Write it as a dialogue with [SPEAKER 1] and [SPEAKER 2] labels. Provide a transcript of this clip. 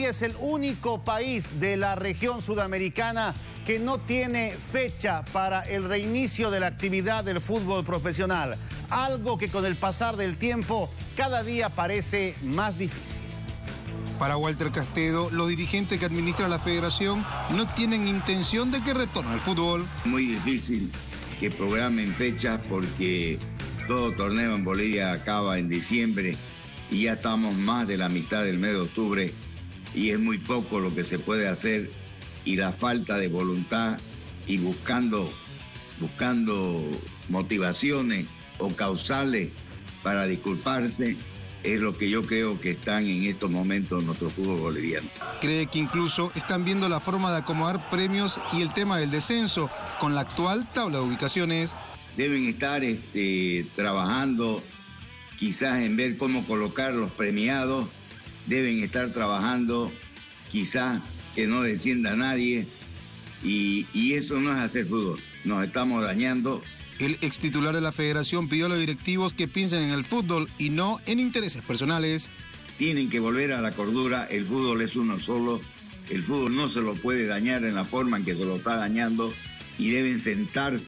[SPEAKER 1] Bolivia es el único país de la región sudamericana que no tiene fecha para el reinicio de la actividad del fútbol profesional, algo que con el pasar del tiempo cada día parece más difícil.
[SPEAKER 2] Para Walter Castedo, los dirigentes que administran la federación no tienen intención de que retorne el fútbol.
[SPEAKER 3] Muy difícil que programen fechas porque todo torneo en Bolivia acaba en diciembre y ya estamos más de la mitad del mes de octubre y es muy poco lo que se puede hacer, y la falta de voluntad y buscando motivaciones o causales para disculparse es lo que yo creo que están en estos momentos en nuestro fútbol boliviano.
[SPEAKER 2] Cree que incluso están viendo la forma de acomodar premios y el tema del descenso con la actual tabla de ubicaciones.
[SPEAKER 3] Deben estar trabajando quizás en ver cómo colocar los premiados, deben estar trabajando quizás que no descienda nadie, y eso no es hacer fútbol, nos estamos dañando.
[SPEAKER 2] El ex titular de la federación pidió a los directivos que piensen en el fútbol y no en intereses personales.
[SPEAKER 3] Tienen que volver a la cordura, el fútbol es uno solo, el fútbol no se lo puede dañar en la forma en que se lo está dañando y deben sentarse